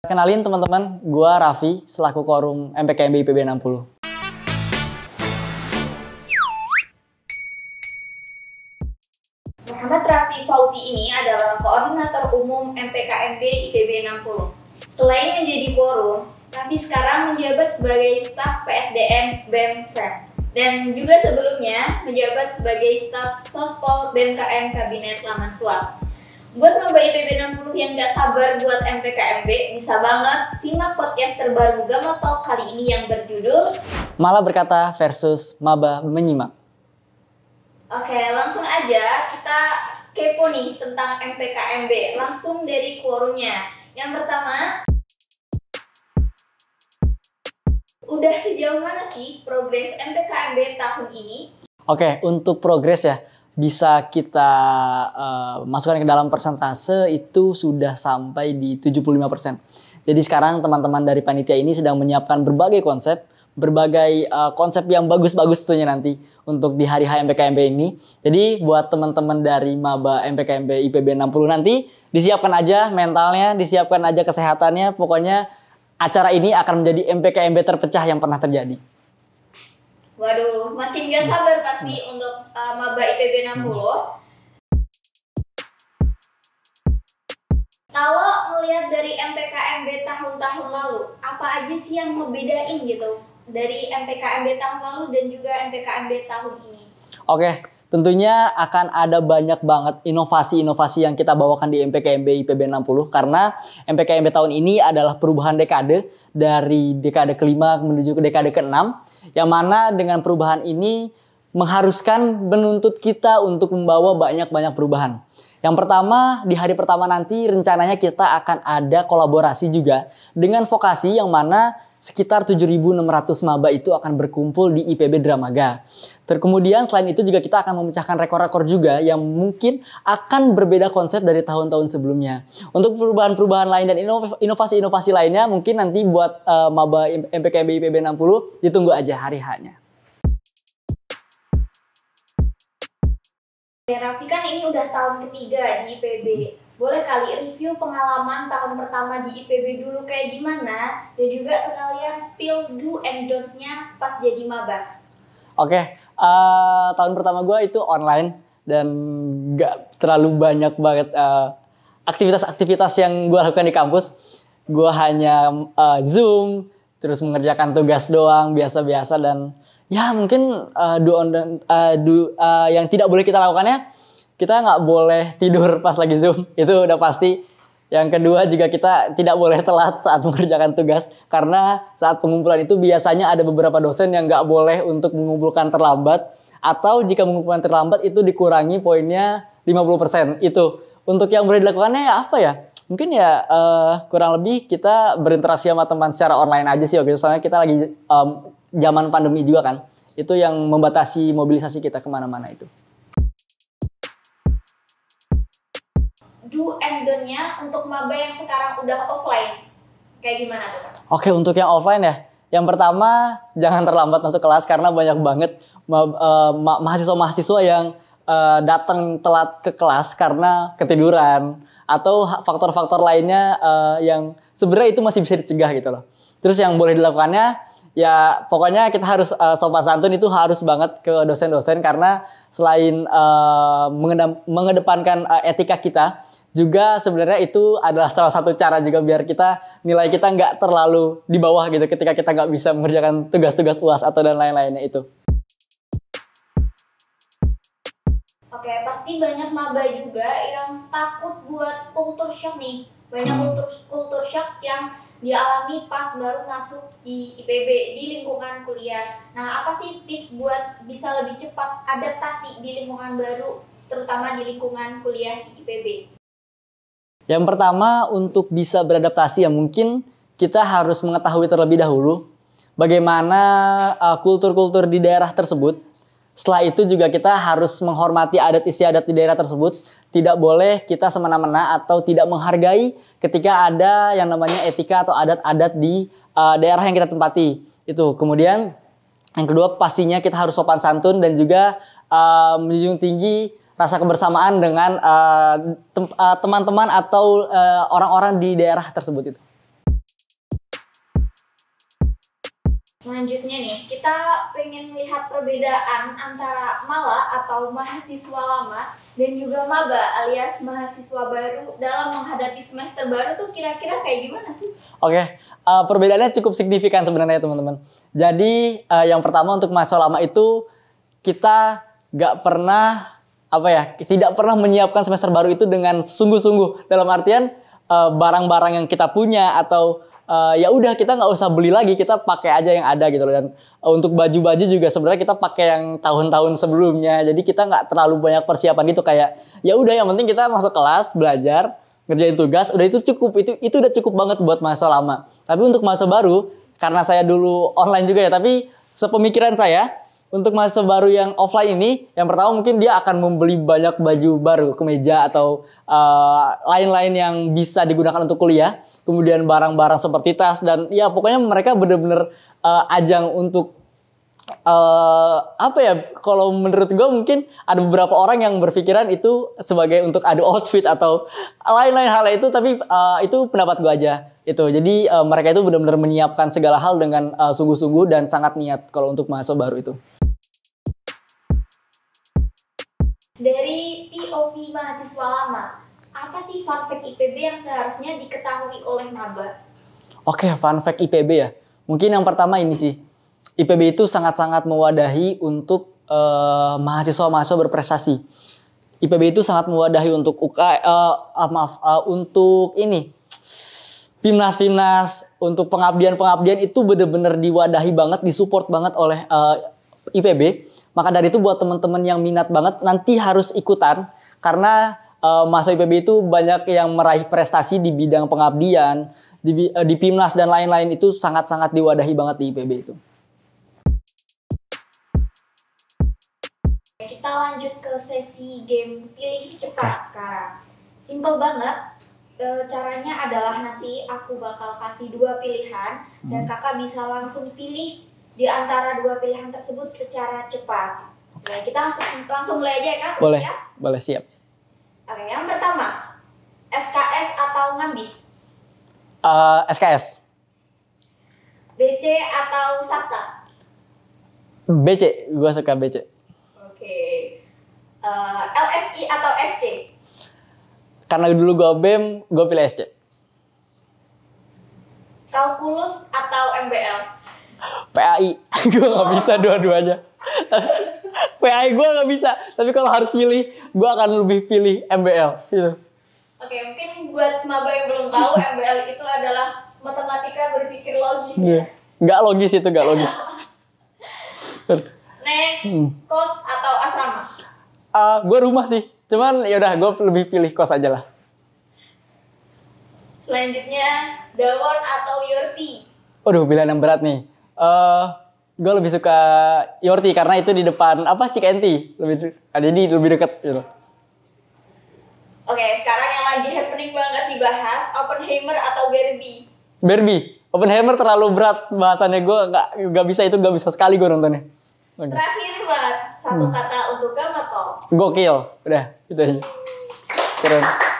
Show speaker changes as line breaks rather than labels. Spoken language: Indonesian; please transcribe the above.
Kenalin teman-teman, gua Raffi selaku Korum MPKMB IPB 60.
Muhammad Raffi Fauzi ini adalah Koordinator Umum MPKMB IPB 60. Selain menjadi Korum, Raffi sekarang menjabat sebagai staf PSDM BEM FEM dan juga sebelumnya menjabat sebagai staf Sospol BMKM Kabinet Laman Suap. Buat maba IPB 60 yang gak sabar buat MPKMB, bisa banget simak podcast terbaru Gama Talk kali ini yang berjudul
Malah Berkata versus Maba Menyimak.
Oke, langsung aja kita kepo nih tentang MPKMB, langsung dari quorumnya. Yang pertama, udah sejauh mana sih progres MPKMB tahun ini?
Oke, untuk progres ya, bisa kita masukkan ke dalam persentase itu sudah sampai di 75%. Jadi sekarang teman-teman dari panitia ini sedang menyiapkan berbagai konsep yang bagus-bagus tentunya nanti untuk di hari H MPKMB ini. Jadi buat teman-teman dari maba MPKMB IPB 60 nanti disiapkan aja mentalnya, disiapkan aja kesehatannya. Pokoknya acara ini akan menjadi MPKMB terpecah yang pernah terjadi.
Waduh, makin gak sabar pasti untuk maba IPB 60. Kalau melihat dari MPKMB tahun-tahun lalu, apa aja sih yang membedain gitu dari MPKMB tahun lalu dan juga MPKMB tahun ini?
Oke, tentunya akan ada banyak banget inovasi-inovasi yang kita bawakan di MPKMB IPB 60 karena MPKMB tahun ini adalah perubahan dekade dari dekade kelima menuju ke dekade keenam, yang mana dengan perubahan ini mengharuskan menuntut kita untuk membawa banyak-banyak perubahan. Yang pertama, di hari pertama nanti rencananya kita akan ada kolaborasi juga dengan vokasi yang mana sekitar 7.600 maba itu akan berkumpul di IPB Dramaga. Kemudian selain itu juga kita akan memecahkan rekor-rekor juga yang mungkin akan berbeda konsep dari tahun-tahun sebelumnya. Untuk perubahan-perubahan lain dan inovasi-inovasi lainnya mungkin nanti buat maba MPKMB IPB 60 ditunggu aja hari H-nya.
Raffi kan ini udah tahun ketiga di IPB. Boleh kali review pengalaman tahun pertama di IPB dulu kayak gimana? Dan juga sekalian spill do and don'ts-nya pas jadi maba.
Oke, tahun pertama gue itu online dan gak terlalu banyak banget aktivitas-aktivitas yang gue lakukan di kampus. Gue hanya Zoom, terus mengerjakan tugas doang, biasa-biasa, dan ya mungkin yang tidak boleh kita lakukannya, kita nggak boleh tidur pas lagi Zoom, itu udah pasti. Yang kedua juga kita tidak boleh telat saat mengerjakan tugas, karena saat pengumpulan itu biasanya ada beberapa dosen yang nggak boleh untuk mengumpulkan terlambat, atau jika mengumpulkan terlambat itu dikurangi poinnya 50%. Itu untuk yang boleh dilakukannya ya apa ya? Mungkin ya kurang lebih kita berinteraksi sama teman secara online aja sih, oke. Soalnya kita lagi zaman pandemi juga kan, itu yang membatasi mobilisasi kita kemana-mana itu.
Do and don't-nya untuk maba yang sekarang udah offline, kayak gimana tuh Kak?
Oke, untuk yang offline ya, yang pertama jangan terlambat masuk kelas karena banyak banget mahasiswa-mahasiswa yang datang telat ke kelas karena ketiduran atau faktor-faktor lainnya yang sebenarnya itu masih bisa dicegah gitu loh. Terus yang boleh dilakukannya, ya pokoknya kita harus sopan santun, itu harus banget ke dosen-dosen karena selain mengedepankan etika kita, juga sebenarnya itu adalah salah satu cara juga biar nilai kita nggak terlalu di bawah gitu ketika kita nggak bisa mengerjakan tugas-tugas UAS atau dan lain-lainnya itu.
Oke, pasti banyak maba juga yang takut buat culture shock nih. Banyak culture shock yang dialami pas baru masuk di IPB, di lingkungan kuliah. Nah, apa sih tips buat bisa lebih cepat adaptasi di lingkungan baru, terutama di lingkungan kuliah di IPB?
Yang pertama, untuk bisa beradaptasi ya mungkin kita harus mengetahui terlebih dahulu bagaimana kultur-kultur di daerah tersebut. Setelah itu juga kita harus menghormati adat istiadat di daerah tersebut. Tidak boleh kita semena-mena atau tidak menghargai ketika ada yang namanya etika atau adat-adat di daerah yang kita tempati. Itu. Kemudian yang kedua, pastinya kita harus sopan santun dan juga menjunjung tinggi rasa kebersamaan dengan teman-teman atau orang-orang di daerah tersebut itu.
Selanjutnya nih, kita pengen lihat perbedaan antara mala atau mahasiswa lama dan juga maba alias mahasiswa baru dalam menghadapi semester baru tuh kira-kira kayak gimana sih?
Oke, perbedaannya cukup signifikan sebenarnya teman-teman. Jadi yang pertama untuk mahasiswa lama itu kita nggak pernah tidak pernah menyiapkan semester baru itu dengan sungguh-sungguh. Dalam artian barang-barang yang kita punya atau ya udah kita nggak usah beli lagi, kita pakai aja yang ada gitu loh. Dan untuk baju-baju juga sebenarnya kita pakai yang tahun-tahun sebelumnya. Jadi kita nggak terlalu banyak persiapan gitu, kayak ya udah yang penting kita masuk kelas, belajar, ngerjain tugas, udah itu cukup. Itu udah cukup banget buat mahasiswa lama. Tapi untuk mahasiswa baru, karena saya dulu online juga ya, tapi sepemikiran saya untuk mahasiswa baru yang offline ini, yang pertama mungkin dia akan membeli banyak baju baru, kemeja atau lain-lain yang bisa digunakan untuk kuliah. Kemudian barang-barang seperti tas dan ya pokoknya mereka bener-bener ajang untuk kalau menurut gue mungkin ada beberapa orang yang berpikiran itu sebagai untuk adu outfit atau lain-lain hal itu, tapi itu pendapat gue aja itu. Jadi mereka itu benar-benar menyiapkan segala hal dengan sungguh-sungguh dan sangat niat kalau untuk mahasiswa baru itu.
Dari POV mahasiswa lama, apa sih fun fact IPB yang seharusnya diketahui oleh maba?
Oke, fun fact IPB ya. Mungkin yang pertama ini sih. IPB itu sangat-sangat mewadahi untuk mahasiswa-mahasiswa berprestasi. IPB itu sangat mewadahi untuk untuk ini Pimnas, untuk pengabdian itu benar-benar diwadahi banget, disupport banget oleh IPB. Maka dari itu buat teman-teman yang minat banget nanti harus ikutan, karena mahasiswa IPB itu banyak yang meraih prestasi di bidang pengabdian, di Pimnas dan lain-lain, itu sangat-sangat diwadahi banget di IPB itu.
Kita lanjut ke sesi game pilih cepat sekarang. Simple banget. Caranya adalah nanti aku bakal kasih 2 pilihan dan kakak bisa langsung pilih di antara 2 pilihan tersebut secara cepat. Oke, kita langsung mulai aja ya kak.
Boleh,
siap?
boleh, siap.
Oke, yang pertama, SKS atau ngambis?
SKS.
BC atau SAPTA?
BC, gue suka BC.
Oke. LSI atau SC?
Karena dulu gue BEM, gue pilih SC.
Kalkulus atau MBL?
PAI, gue nggak bisa dua-duanya. PAI gue nggak bisa, tapi kalau harus pilih, gue akan lebih pilih MBL. Gitu.
Oke, mungkin buat maba yang belum tahu, MBL itu adalah matematika berpikir logis.
Ya. Nggak logis itu, nggak logis.
Next, kos atau asrama?
Gue rumah sih, cuman yaudah gue lebih pilih kos aja lah.
Selanjutnya, Dawon atau Yorti?
Waduh, pilihan yang berat nih. Gue lebih suka Yorti karena itu di depan Cikenti, jadi lebih dekat gitu.
Oke, sekarang yang lagi happening banget dibahas, Oppenheimer atau Barbie?
Barbie. Oppenheimer terlalu berat bahasannya, gue nggak bisa sekali gue nontonnya. Okay.
Terakhir banget, satu kata untuk Gamato.
Gokil, udah itu aja. Keren.